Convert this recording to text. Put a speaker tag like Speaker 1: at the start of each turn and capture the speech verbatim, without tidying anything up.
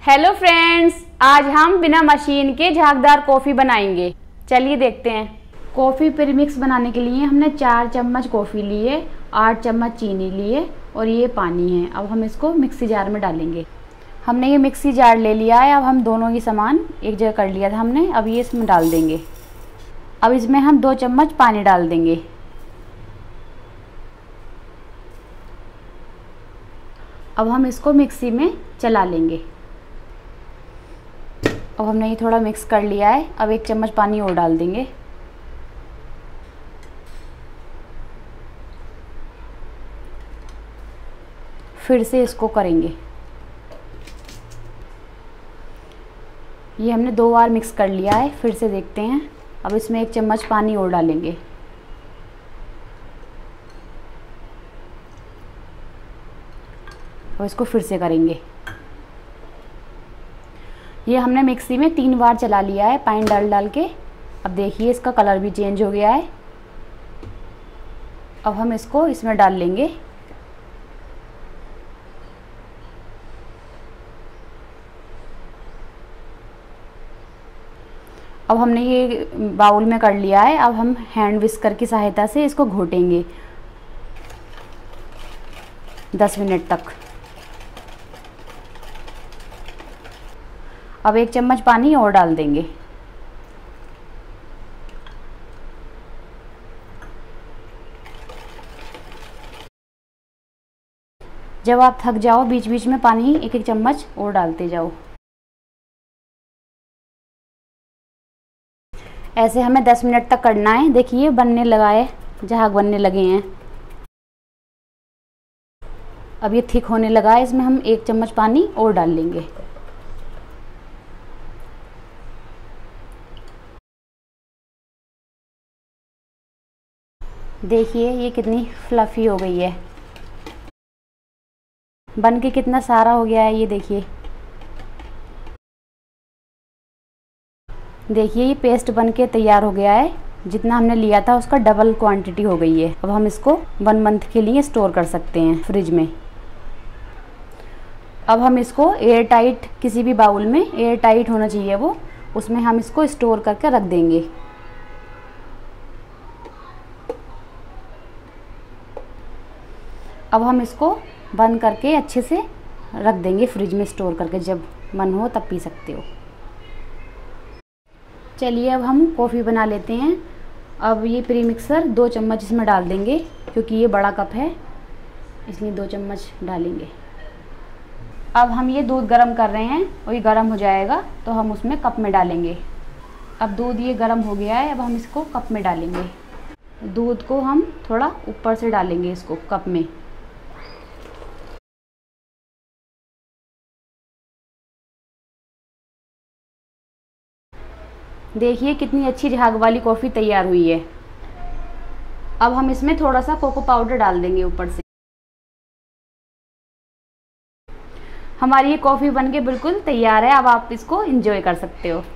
Speaker 1: Hello friends, आज हम बिना मशीन के झागदार कॉफ़ी बनाएंगे। चलिए देखते हैं। कॉफ़ी प्रीमिक्स बनाने के लिए हमने चार चम्मच कॉफ़ी लिए, आठ चम्मच चीनी लिए और ये पानी है। अब हम इसको मिक्सी जार में डालेंगे। हमने ये मिक्सी जार ले लिया है। अब हम दोनों ही सामान एक जगह कर लिया था हमने। अब ये इसमें डाल देंगे। अब इसमें हम दो चम्मच पानी डाल देंगे। अब हम इसको मिक्सी में चला लेंगे। अब हमने ये थोड़ा मिक्स कर लिया है। अब एक चम्मच पानी और डाल देंगे। फिर से इसको करेंगे। ये हमने दो बार मिक्स कर लिया है। फिर से देखते हैं। अब इसमें एक चम्मच पानी और डालेंगे। और इसको फिर से करेंगे। ये हमने मिक्सी में तीन बार चला लिया है पानी डाल डाल के। अब देखिए इसका कलर भी चेंज हो गया है। अब हम इसको इसमें डाल लेंगे। अब हमने ये बाउल में कर लिया है। अब हम हैंड विस्कर की सहायता से इसको घोटेंगे दस मिनट तक। अब एक चम्मच पानी और डाल देंगे। जब आप थक जाओ बीच बीच में पानी एक एक चम्मच और डालते जाओ। ऐसे हमें दस मिनट तक करना है। देखिए बनने लगा है, झाग बनने लगे हैं। अब ये थिक होने लगा है। इसमें हम एक चम्मच पानी और डाल लेंगे। देखिए ये कितनी फ्लफ़ी हो गई है। बन के कितना सारा हो गया है। ये देखिए देखिए ये पेस्ट बन के तैयार हो गया है। जितना हमने लिया था उसका डबल क्वांटिटी हो गई है। अब हम इसको वन मंथ के लिए स्टोर कर सकते हैं फ्रिज में। अब हम इसको एयर टाइट किसी भी बाउल में, एयर टाइट होना चाहिए वो, उसमें हम इसको स्टोर करके रख देंगे। अब हम इसको बंद करके अच्छे से रख देंगे फ्रिज में स्टोर करके। जब मन हो तब पी सकते हो। चलिए अब हम कॉफ़ी बना लेते हैं। अब ये प्री मिक्सर दो चम्मच इसमें डाल देंगे, क्योंकि ये बड़ा कप है इसलिए दो चम्मच डालेंगे। अब हम ये दूध गर्म कर रहे हैं और ये गर्म हो जाएगा तो हम उसमें कप में डालेंगे। अब दूध ये गर्म हो गया है। अब हम इसको कप में डालेंगे। दूध को हम थोड़ा ऊपर से डालेंगे इसको कप में। देखिए कितनी अच्छी झाग वाली कॉफ़ी तैयार हुई है। अब हम इसमें थोड़ा सा कोको पाउडर डाल देंगे ऊपर से। हमारी ये कॉफ़ी बनके बिल्कुल तैयार है। अब आप इसको एंजॉय कर सकते हो।